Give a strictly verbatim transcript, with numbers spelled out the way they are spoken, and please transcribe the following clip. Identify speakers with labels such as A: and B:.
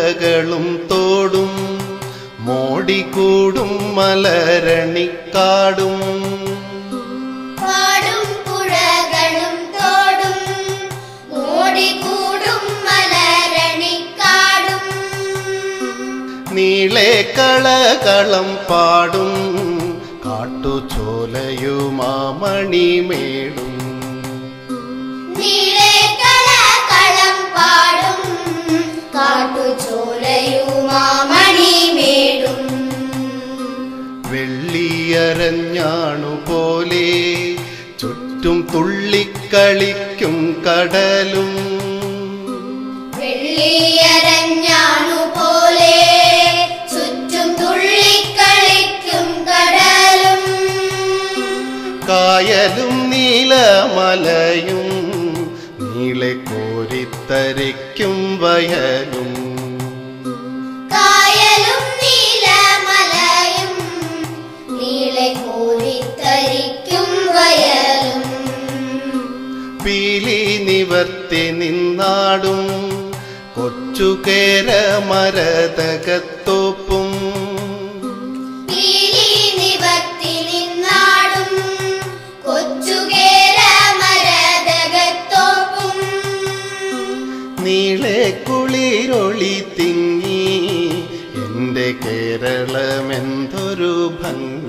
A: പുഴകളും തോടും മോടിക്കൂടും മലരണിക്കാടും
B: പാടും പുഴകളും തോടും മോടിക്കൂടും മലരണിക്കാടും
A: നീളെ കളകളം പാടും കാട്ടുചോലയുമാമണിമേടും
B: നീളെ കളകളം പാടും കാട്ടുചോലയുമാമണിമേടും
A: വെള്ളിയരഞ്ഞാണുപോലെ ചുറ്റും തുള്ളിക്കളിക്കും കടലും
B: വെള്ളിയരഞ്ഞാണുപോലെ ചുറ്റും തുള്ളിക്കളിക്കും കടലും
A: കായലും നീലമലയും നീളെ കോരിത്തരയ്ക്കും വയലും
B: കായലും നീലമലയും നീളെ കോരിത്തരിക്കും വയലും
A: പീലി നിവർത്തി നിന്നാടും കൊച്ചുകേര മരതകത്തോപ്പും
B: പീലി നിവർത്തി നിന്നാടും കൊച്ചുകേര മരതകത്തോപ്പും
A: നീളെ കുളിരൊളി തിങ്ങി എൻ്റെ കേരളമെന്തൊരു ഭംഗി